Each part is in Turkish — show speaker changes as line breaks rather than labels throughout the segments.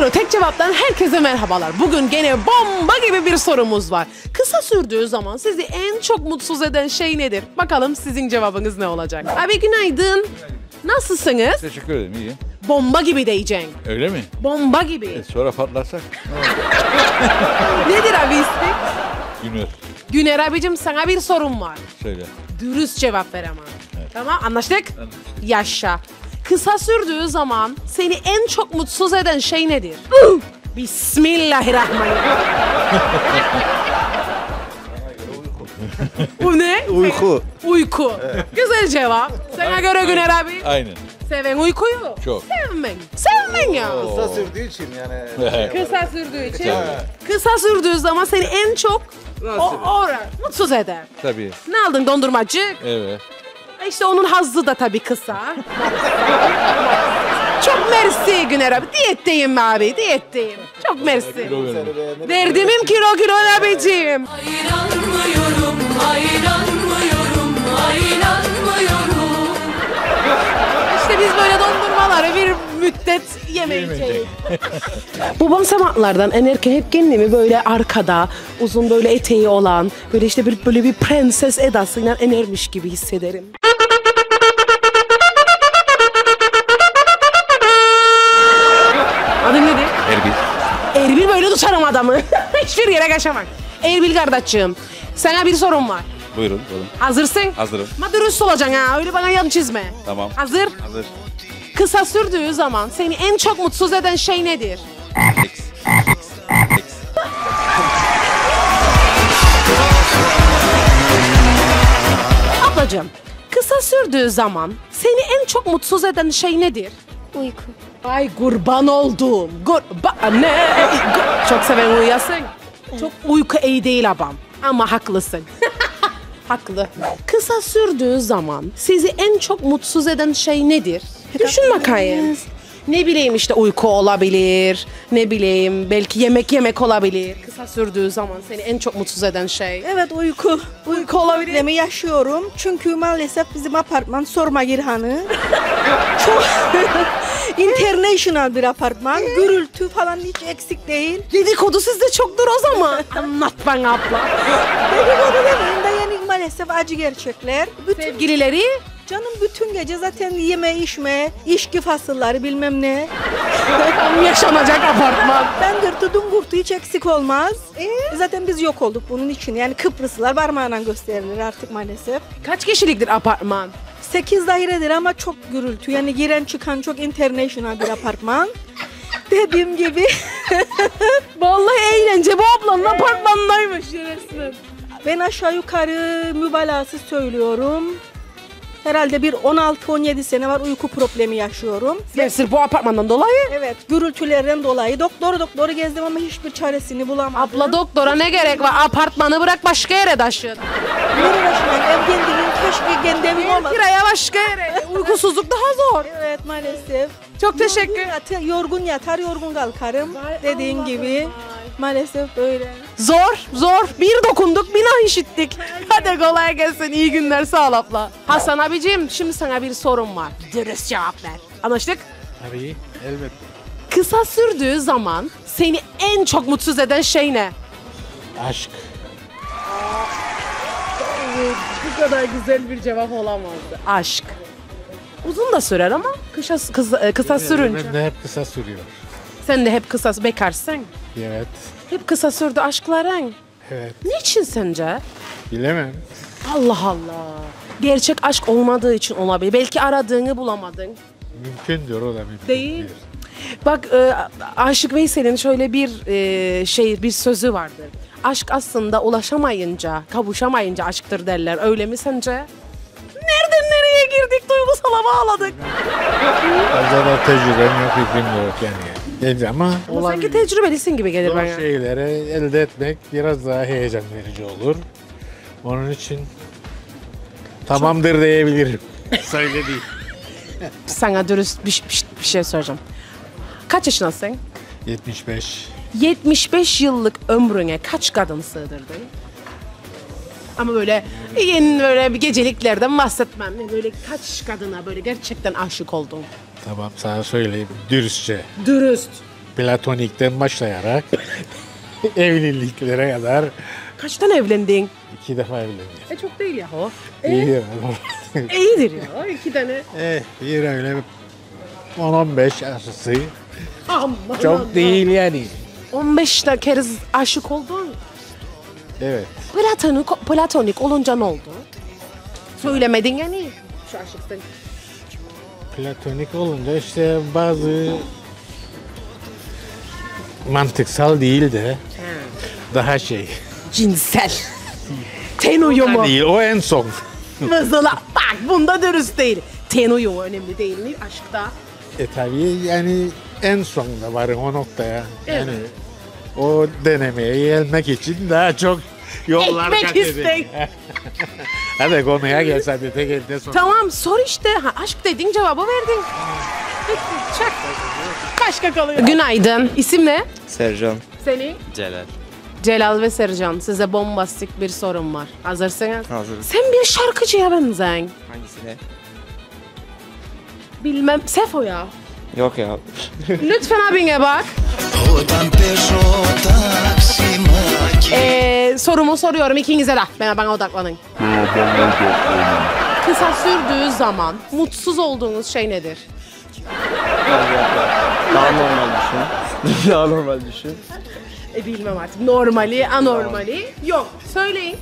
Soru tek cevaptan herkese merhabalar. Bugün gene bomba gibi bir sorumuz var. Kısa sürdüğü zaman sizi en çok mutsuz eden şey nedir? Bakalım sizin cevabınız ne olacak? Abi günaydın. Nasılsınız?
Teşekkür ederim, iyiyim.
Bomba gibi diyeceksin.
Öyle mi?
Bomba gibi.
Sonra patlarsak?
Nedir abi ismi?
Günür.
Güner abicim sana bir sorum var.
Söyle.
Dürüst cevap ver ama.
Evet.
Tamam anlaştık?
Anlaştık.
Yaşa. Kısa sürdüğü zaman seni en çok mutsuz eden şey nedir? Bismillahirrahmanirrahim. Bu ne?
Uyku.
Uyku. Evet. Güzel cevap. Sana göre Güner abi.
Aynen.
Seven uykuyu.
Çok.
Sevmen. Sevmen ya.
Kısa sürdüğü için yani.
Kısa sürdüğü için.
Tabii.
Kısa sürdüğü zaman seni en çok mutsuz eder.
Tabii.
Ne aldın dondurmacı?
Evet.
İşte onun hazzı da tabii kısa. Çok mersi Güner abi. Diyetteyim abi, diyetteyim. Çok mersi.
Kilo verin.
Derdimim kilo abicim.
Hayranmıyorum, hayranmıyorum, hayranmıyorum.
İşte biz böyle dondurmaları bir müddet yemeyeceğiz. Bu basamaklardan inerken hep kendimi böyle arkada, uzun böyle eteği olan, böyle işte böyle bir prenses edasıyla inermiş gibi hissederim. Adın nedir?
Erbil.
Erbil böyle tutarım adamı. Hiçbir yere kaçamam. Erbil kardeşim, sana bir sorum var.
Buyurun, buyurun.
Hazırsın?
Hazırım.
Ama dürüst olacaksın ha, öyle bana yan çizme.
Tamam.
Hazır?
Hazır.
Kısa sürdüğü zaman seni en çok mutsuz eden şey nedir? Ablacığım, kısa sürdüğü zaman seni en çok mutsuz eden şey nedir?
Uyku.
Ay kurban oldum. Çok seven uyuyasın. Çok uyku iyi değil abam. Ama haklısın. Haklı. Kısa sürdüğü zaman sizi en çok mutsuz eden şey nedir? Düşün bakayım. Ne bileyim işte uyku olabilir. Ne bileyim belki yemek olabilir. Kısa sürdüğü zaman seni en çok mutsuz eden şey.
Evet uyku.
Uyku olabilir.
Problemi yaşıyorum. Çünkü maalesef bizim apartman sorma Girhan'ı. Çok international bir apartman. Gürültü falan hiç eksik değil.
Dedikodu sizde çoktur o zaman. Anlat bana abla.
Dedikodu demeyeyim de yani maalesef acı gerçekler.
Sevgilileri?
Canım bütün gece zaten yeme içme, içki fasılları bilmem ne.
Tam yaşanacak apartman.
Ben gırtıdım gurtu hiç eksik olmaz. Zaten biz yok olduk bunun için. Yani Kıbrıslılar parmağıyla gösterilir artık maalesef.
Kaç kişiliktir apartman?
8 dairedir ama çok gürültü. Yani giren çıkan çok international bir apartman. Dediğim gibi.
Vallahi eğlence bu ablanın apartmanındaymış resmen.
Ben aşağı yukarı mübalağası söylüyorum. Herhalde bir 16-17 sene var uyku problemi yaşıyorum.
Sırf bu apartmandan dolayı.
Evet, gürültülerden dolayı doktoru gezdim ama hiçbir çaresini bulamadım.
Abla doktora ne gerek var? Apartmanı bırak başka yere taşın.
Nereye başlayayım? Ev kendimin keşke kendi evim olmaz.
Kiraya başka yere. Uykusuzluk daha zor.
Evet maalesef.
Çok teşekkür.
Yorgun yatar, yorgun kalkarım. Dediğin gibi. Maalesef böyle.
Zor. Bir dokunduk, bina işittik. Hadi kolay gelsin. İyi günler. Sağ ol abla. Hasan abicim, şimdi sana bir sorum var. Dürüst cevap ver. Anlaştık?
Tabii, elbette.
Kısa sürdüğü zaman seni en çok mutsuz eden şey ne?
Aşk.
Bu kadar güzel bir cevap olamazdı. Aşk. Uzun da sürer ama kısa sürünce.
Ben de hep kısa sürüyor.
Sen de hep kısa bekarsın.
Evet,
Hep kısa sürdü aşkların.
evet.
Niçin sence?
Bilemem.
Allah Allah. Gerçek aşk olmadığı için olabilir. Belki aradığını bulamadın.
Mümkündür, o da mümkün.
Değil. Bak Aşık Veysel'in şöyle bir bir sözü vardır. Aşk aslında ulaşamayınca, kavuşamayınca aşktır derler. Öyle mi sence? Nereden nereye girdik? Duygusala bağladık.
Fazla da tecrübem yok, fikrim yok yani. Ama
Ama sanki tecrübelisin gibi gelir
zor
bana.
şeyleri elde etmek biraz daha heyecan verici olur. Onun için tamamdır diyebilirim. Söylediğim.
Sana dürüst bir şey soracağım. Kaç yaşındasın?
75.
75 yıllık ömrüne kaç kadın sığdırdın? Ama böyle yeni böyle bir geceliklerden bahsetmem. Böyle kaç kadına böyle gerçekten aşık oldun?
Tamam, sana söyleyeyim dürüstçe.
Dürüst.
Platonikten başlayarak evliliklere kadar
Kaçtan evlendin?
2 defa evlendim.
Çok değil ya o.
İyi.
İyidir ya 2 tane.
Bir öyle 10-15 arası.
Aman
Çok değil yani.
15 kere aşık oldun.
Evet.
Platonik olunca ne oldu? Söylemedin yani. Şu aşıksın.
Platonik olunca işte bazı mantıksal değil de daha şey.
Cinsel. Ten uyumu.
Değil, o en son.
Mesela bak bunda dürüst değil. Ten uyumu önemli değil mi aşkta?
Tabii yani en sonunda varım o noktaya.
Evet.
Yani o denemeye gelmek için daha çok yollar
Ekmek
kat edin.
istek.
Hadi konuya gel sen de tek elde sor.
Tamam sor işte. Aşk dedin cevabı verdin. Çak. Başka kalıyor. Günaydın. İsim ne?
Sercan.
Senin?
Celal.
Celal ve Sercan. Size bombastik bir sorum var. Hazırsınız?
Hazırız.
Sen bir şarkıcıya benzen.
Hangisine?
Bilmem. Sefo ya.
Yok ya.
Lütfen abine bak. Sorumu soruyorum ikinize de. Bana odaklanın. Kısa sürdüğü zaman mutsuz olduğunuz şey nedir?
Daha normal düşün. Daha normal düşün.
Bilmem artık. Normali, anormali. Yok. Söyleyin.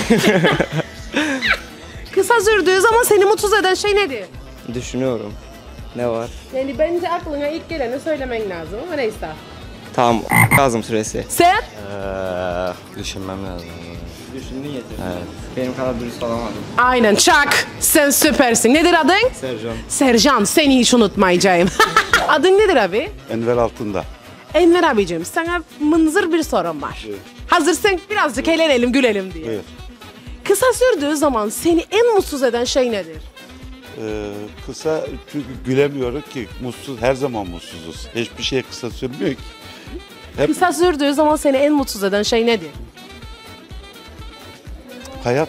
Kısa sürdüğü zaman seni mutsuz eden şey nedir?
Düşünüyorum. Ne var?
Yani bence aklına ilk geleni söylemen lazım ama neyse.
Tamam. Lazım süresi.
Sen?
Düşünmem lazım.
Düşündün yeter. Evet. Benim kadar dürüst olamadım.
Aynen çak. Sen süpersin. Nedir adın?
Sercan.
Sercan. Seni hiç unutmayacağım. Adın nedir abi?
Enver Altında.
Enver abicim sana mınzır bir sorum var.
Evet.
Hazırsın birazcık eğlenelim gülelim diye.
Evet.
Kısa sürdüğü zaman seni en mutsuz eden şey nedir?
Kısa çünkü gülemiyoruz ki mutsuz her zaman mutsuzuz. Hiçbir şey kısa sürmüyor ki. Hep
Kısa sürdüğü zaman seni en mutsuz eden şey nedir?
hayat.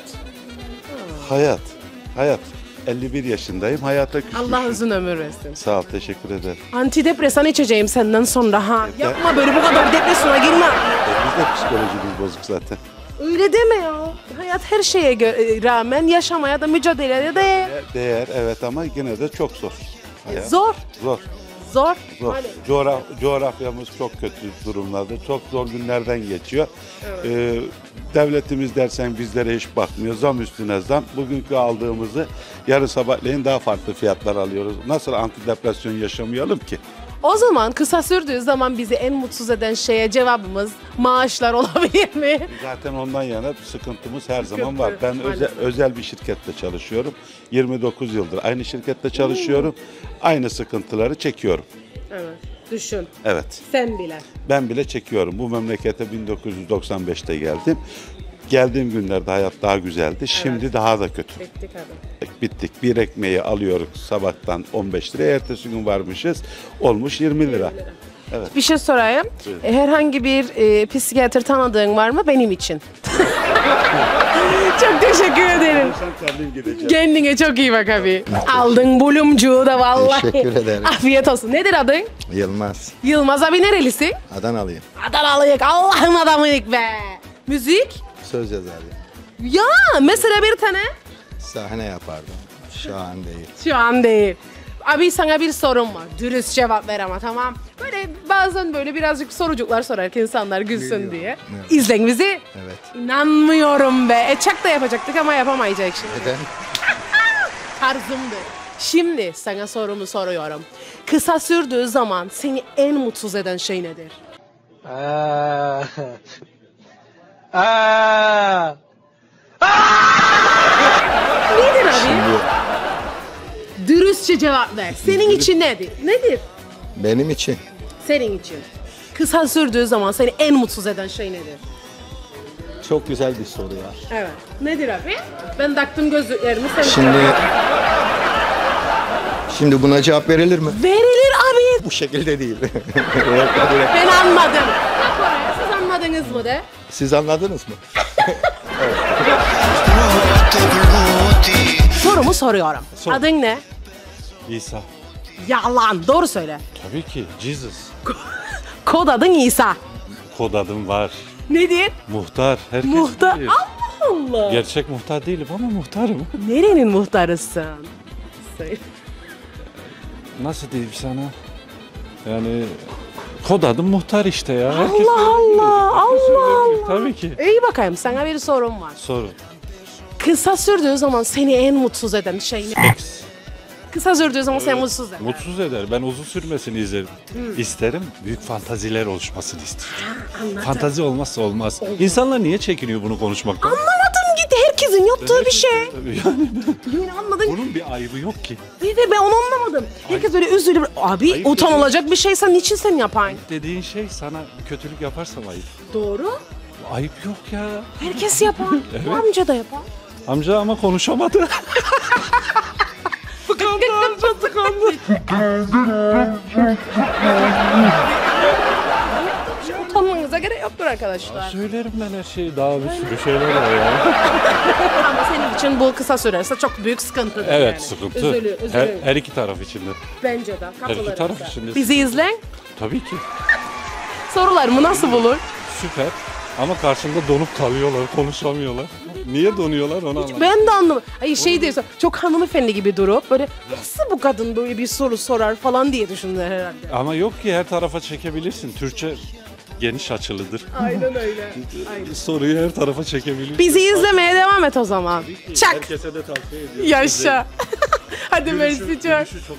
Hayat. 51 yaşındayım. Hayata küsmüşüm.
Allah uzun ömür versin.
Sağ ol, teşekkür ederim.
Antidepresan içeceğim senden sonra ha.
Evet.
Yapma böyle bu kadar depresyona girme.
Biz de psikolojimiz bozuk zaten.
Öyle deme ya. Hayat her şeye rağmen yaşamaya da mücadeleye de
Değer evet ama yine de çok zor. Hayat.
zor.
Zor.
Zor.
Zor.
Hani
Coğrafyamız çok kötü durumlarda. Çok zor günlerden geçiyor. Devletimiz dersen bizlere hiç bakmıyor. Zam üstüne zam. Bugünkü aldığımızı yarın sabahleyin daha farklı fiyatlar alıyoruz. Nasıl antidepresyon yaşamayalım ki?
o zaman kısa sürdüğü zaman bizi en mutsuz eden şeye cevabımız maaşlar olabilir mi?
Zaten ondan yana sıkıntımız her zaman var.
Sıkıntı,
Ben
maalesef.
özel bir şirkette çalışıyorum. 29 yıldır aynı şirkette çalışıyorum. Aynı sıkıntıları çekiyorum.
Evet. Düşün.
Evet.
Sen bile.
Ben bile çekiyorum. Bu memlekete 1995'te geldim. Geldiğim günlerde hayat daha güzeldi. Şimdi daha da kötü.
Bittik abi.
Bittik. Bir ekmeği alıyoruz sabahtan 15 liraya. Ertesi gün varmışız. Olmuş 20 lira.
Bir şey sorayım. Herhangi bir psikiyatr tanıdığın var mı benim için? Çok teşekkür ederim.
Sen kendin gideceksin.
Kendine çok iyi bak abi. Aldın bulumcuğu da vallahi.
Teşekkür ederim.
Afiyet olsun. Nedir adın?
Yılmaz.
Yılmaz abi nerelisin?
Adanalıyım.
Adanalıyık. Allah'ın adamıyık be. Müzik?
Söz yazarıyım.
Ya mesela bir tane.
Sahne yapardım. Şu an değil.
Şu an değil. Abi sana bir sorum var. Dürüst cevap ver ama tamam. Böyle bazen böyle birazcık sorucuklar sorar ki insanlar gülsün
Biliyorum,
diye.
evet.
İzlen bizi.
Evet.
İnanmıyorum be. Çak da yapacaktık ama yapamayacak şimdi.
Neden?
Tarzımdı. Şimdi sana sorumu soruyorum. Kısa sürdüğü zaman seni en mutsuz eden şey nedir? Nedir abi? Dürüstçe cevap ver. Senin için nedir? Nedir?
Benim için
Senin için. Kısa sürdüğü zaman seni en mutsuz eden şey nedir?
çok güzel bir soru ya.
Evet. Nedir abi? Ben taktım gözlüklerimi. Sen
Şimdi buna cevap verilir mi?
verilir abi.
Bu şekilde değil.
Ben anladım. Bak oraya, siz anladınız mı de?
Siz anladınız mı?
Sorumu soruyorum. Adın ne?
İsa.
Yalan. Doğru söyle.
Tabii ki. Jesus.
Kod adın İsa.
Kod adım var.
Nedir?
Muhtar. Herkes
Muhtar.
bilir.
Allah Allah.
Gerçek muhtar değilim ama muhtarım.
Nerenin muhtarısın? Söyle.
Nasıl diyeyim sana? Yani kod adım muhtar işte ya. Herkes
Allah Allah. Allah Allah.
Tabii ki.
İyi bakayım, sana bir sorum var.
Sorun.
Kısa sürdüğü zaman seni en mutsuz eden şey ne?
X.
Kısa sürdüğü zaman seni mutsuz eder.
Mutsuz eder. Ben uzun sürmesini isterim. Büyük fantaziler oluşmasını isterim. Fantazi olmazsa olmaz. İnsanlar niye çekiniyor bunu konuşmaktan?
Anlamadım gitti. Herkesin yaptığı bir şey.
Yani
Yani anladın.
bunun bir ayıbı yok ki.
Bir de ben onu anlamadım. Herkes böyle üzülür. Abi
Ayıp
utanılacak bir şeyse niçin sen yapan?
Dediğin şey sana kötülük yaparsam ayıp.
Doğru.
Ayıp yok ya.
Herkes yapar. Bu amca da yapar.
Amca ama konuşamadı.
Tıkandı amca tıkandı. Utanmanıza gerek yoktur arkadaşlar.
Söylerim ben her şeyi. Daha bir sürü şeyler var ya.
Ama senin için bu kısa sürerse çok büyük sıkıntıdır.
Evet
yani.
sıkıntı.
Üzülür.
Her iki taraf içinde.
Bence de. Katılırım.
taraf için de
Bizi izleyin.
Tabii ki.
Sorularımı nasıl bulur?
Süper. Ama karşında donup kalıyorlar, konuşamıyorlar. Niye donuyorlar onu anlamadım.
Ben de anlamadım. Ay şey diyorsun, çok hanımefendi gibi durup böyle nasıl bu kadın böyle bir soru sorar falan diye düşündüler herhalde.
Ama yok ki her tarafa çekebilirsin. Türkçe geniş açılıdır.
Aynen öyle. Aynen.
Soruyu her tarafa çekebilirsin.
Bizi izlemeye devam et o zaman. Çak.
Herkese de tavsiye ediyorum.
Yaşa. Hadi merci çok.
Gülüşü çok...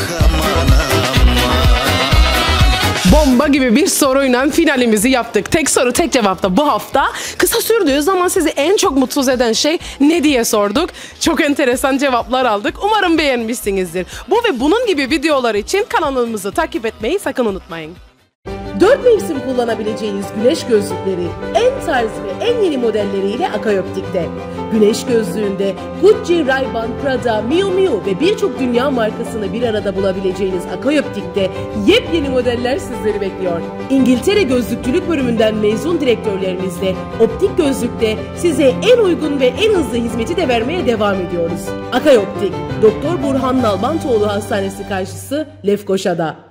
Bomba gibi bir soruyla finalimizi yaptık. Tek soru tek cevapta bu hafta. Kısa sürdüğü zaman sizi en çok mutsuz eden şey ne diye sorduk. Çok enteresan cevaplar aldık. Umarım beğenmişsinizdir. Bu ve bunun gibi videolar için kanalımızı takip etmeyi sakın unutmayın. 4 mevsim kullanabileceğiniz güneş gözlükleri en tarz ve en yeni modelleriyle Akayoptik'te. Güneş gözlüğünde Gucci, Ray-Ban, Prada, Miu Miu ve birçok dünya markasını bir arada bulabileceğiniz Akayoptik'te yepyeni modeller sizleri bekliyor. İngiltere Gözlükçülük bölümünden mezun direktörlerimizle optik gözlükte size en uygun ve en hızlı hizmeti de vermeye devam ediyoruz. Akayoptik, Doktor Burhan Nalbantoğlu Hastanesi karşısı Lefkoşa'da.